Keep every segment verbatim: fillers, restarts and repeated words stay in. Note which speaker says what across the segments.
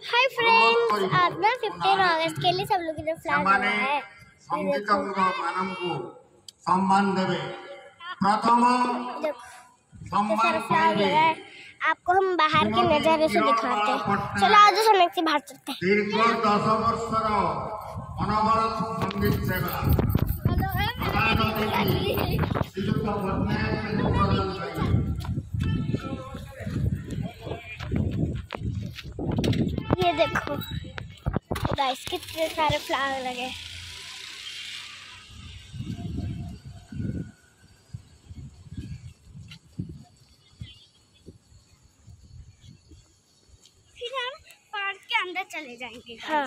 Speaker 1: Hi friends, आज ना fifteen अगस्त के लिए सब लोग इधर फ्लैग लगाया है।
Speaker 2: सम्मान देवे प्रथम
Speaker 1: सम्मान फ्लैग लगाया है। आपको हम बाहर के नजारे से दिखाते हैं। चलो आज हम एक से बाहर चलते हैं।
Speaker 2: दीर्घ दस वर्षर अनवरत संगीत सेवा
Speaker 1: ये देखो गाइस, कितने सारे फ्लैग लगे। फिर हम पार्क के अंदर चले जाएंगे। हाँ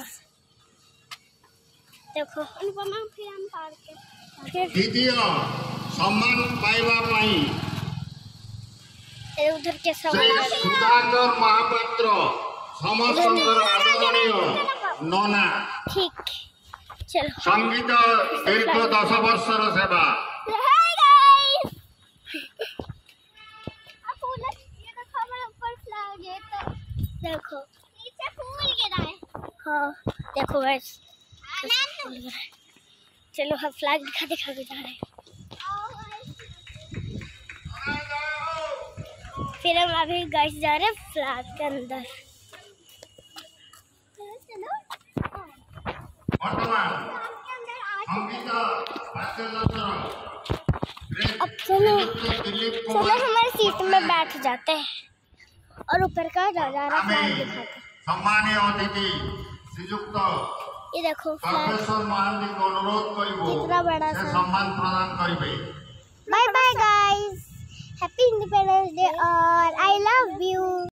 Speaker 1: देखो अनुपमा, फिर हम पार्क के फिर
Speaker 2: द्वितीय सम्मान पाइबा पाई
Speaker 1: उधर के सम्मान
Speaker 2: सुधाकर महापात्र समस्त आदरणीय नना
Speaker 1: ठीक। चलो
Speaker 2: संगीत दीर्घ दस वर्षर सेवा
Speaker 1: देखो नीचे फूल गिरा है। हाँ देखो गाइस, चलो हम फ्लैग दिखा दिखा के जा रहे हैं। फिर हम अभी गाइस जा रहे हैं फ्लैग के अंदर। अब चलो चलो हमारे सीट में बैठ जाते हैं और ऊपर का नजारा फ्लैग दिखाते हैं।
Speaker 2: सम्मानीय अतिथि श्रीयुक्त
Speaker 1: ये देखो
Speaker 2: प्रोफेसर महांती को अनुरोध करिबो
Speaker 1: कितना बड़ा सा
Speaker 2: सम्मान प्रदान करिबे।
Speaker 1: Bye bye guys, happy independence day और आई लव यू।